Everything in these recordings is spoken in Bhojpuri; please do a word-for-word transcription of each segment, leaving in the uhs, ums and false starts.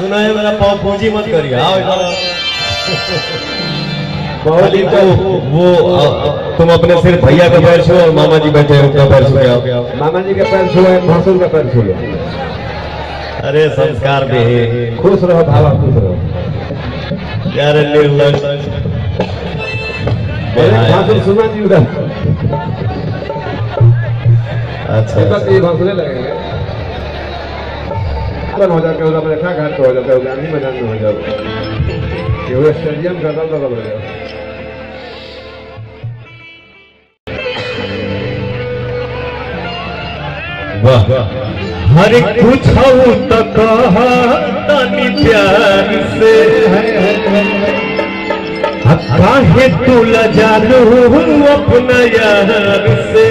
सुना है मेरा पाव पूंजी मत करिए। आओ बाबूजी तो वो तुम अपने सिर्फ भैया का पैर छो और मामा जी बैठे हैं उनका पैर छू के आओ। मामा जी का पैर छुआ है, भासुर का पैर छुआ। अरे संस्कार भी खुश रहो भावा, खुश रहो यार। निर्लज भासुर सुना जी उधर। अच्छा ये भासुरे लगेंगे हो जाते हो रेखा घाट हो जाते हो, गांधी मैदान में हो जाओ, स्टेडियम का बगल हो जाओ। वाह हर कुछ तो कहा तनी प्यार से, काहे तू लजालू अपना यार से।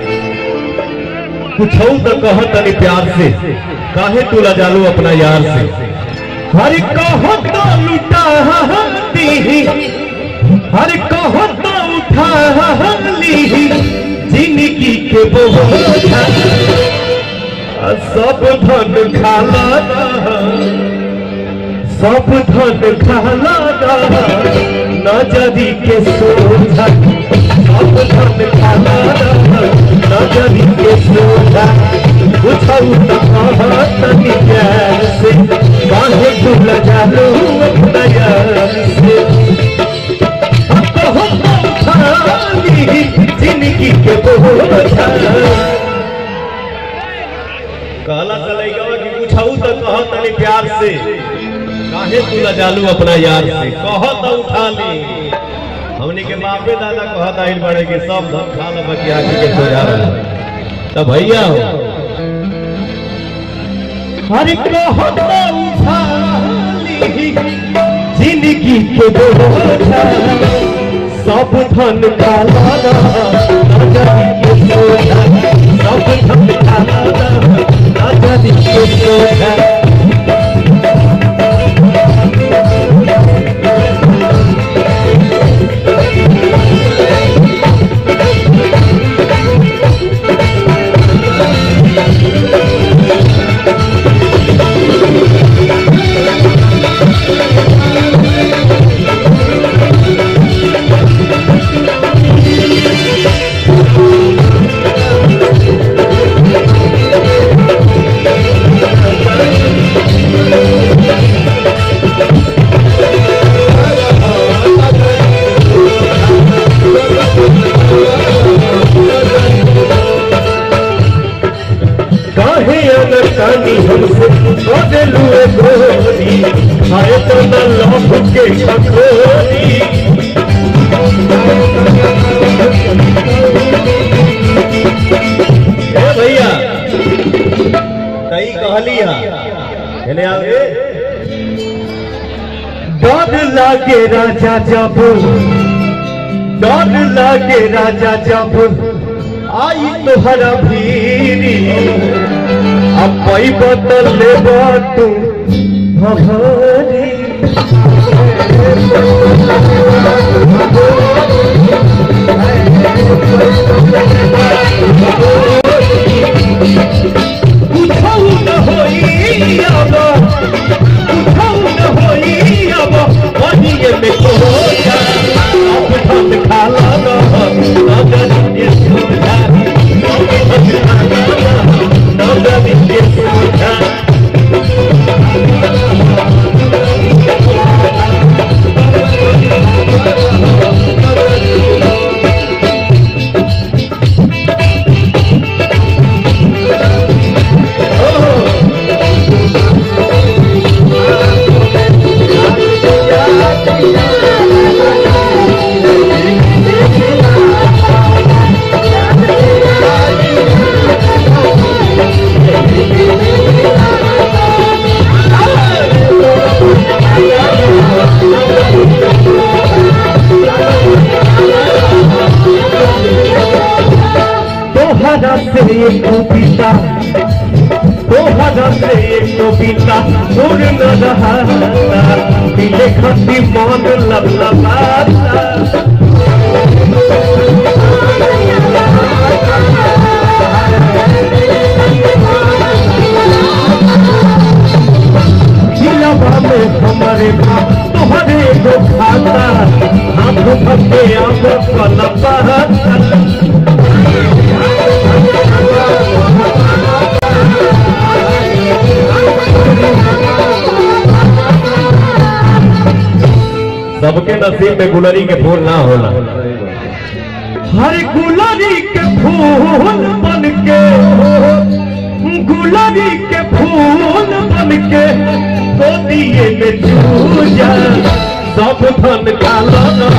कुछ तो कहा तनी प्यार से, काहे तू लजालू अपना यार से। हर कहो तो लुटा दी, हर कहो तो उठा ली जिंदगी के बोझा। सब धन खाला सब धन खाला नजरी के सोझा। सब धन खाला नजरी के सोझा। बुझाऊ तनी प्यार से, काहे तू लजालू अपना यार से। जिंदगी के बोझा कहला चलेगा कि पूछाऊ तो कह तनी प्यार से, काहे तू लजालू अपना यार से। कह तो उठा ली हमने के बापे दादा कहता ही बड़े के सब धन खा लो बाकी आगे के तो जा रहा। तो भैया हर कह तो उठा ली जिंदगी के बोझा। सब धन खाला नजरी के सोझा। सब धन खाला नजरी के सोझा। हमसे बदलुए गोरी खाए तो न लौट के छकोरी। भैया कई कहलिया आगे डर लागे राजा जब, डर लागे राजा जब आई तोहरा भीरी। अब पई बदल ले तू भरी। उठाऊ न होई अब, उठाऊ न होई अब वही में कोया। अब धन खाला नजर के सोझा। नजर के सोझा। तोहरा से एक कविता, तोहरा से एक कविता सुर न रहा दिले खती मन लबलबाता। दिलवा पन सबके नसीब में गुलरी के फूल ना होला। हर गुलरी के फूल बन के गुलरी के फूल बन के तो दिए में चूजा सब धन काला